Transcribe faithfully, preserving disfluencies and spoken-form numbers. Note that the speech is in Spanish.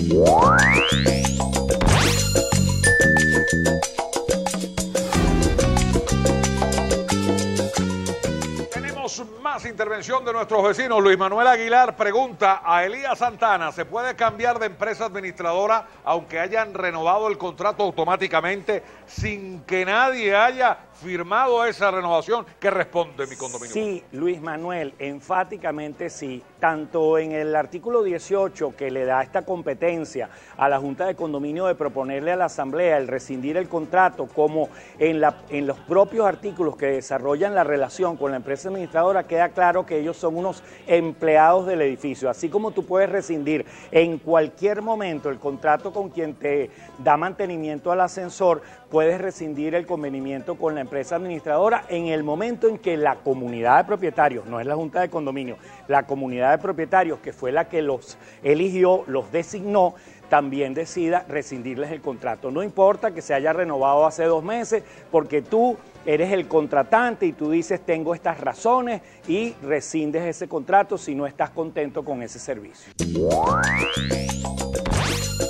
Más intervención de nuestros vecinos. Luis Manuel Aguilar pregunta a Elías Santana: ¿se puede cambiar de empresa administradora aunque hayan renovado el contrato automáticamente sin que nadie haya firmado esa renovación? ¿Qué responde mi condominio? Sí, Luis Manuel, enfáticamente sí. Tanto en el artículo dieciocho, que le da esta competencia a la Junta de Condominio de proponerle a la Asamblea el rescindir el contrato, como en, la, en los propios artículos que desarrollan la relación con la empresa administradora, queda claro que ellos son unos empleados del edificio. Así como tú puedes rescindir en cualquier momento el contrato con quien te da mantenimiento al ascensor, puedes rescindir el convenimiento con la empresa administradora en el momento en que la comunidad de propietarios, no es la Junta de Condominio, la comunidad de propietarios, que fue la que los eligió, los designó, también decida rescindirles el contrato. No importa que se haya renovado hace dos meses, porque tú eres el contratante y tú dices: tengo estas razones, y rescindes ese contrato si no estás contento con ese servicio.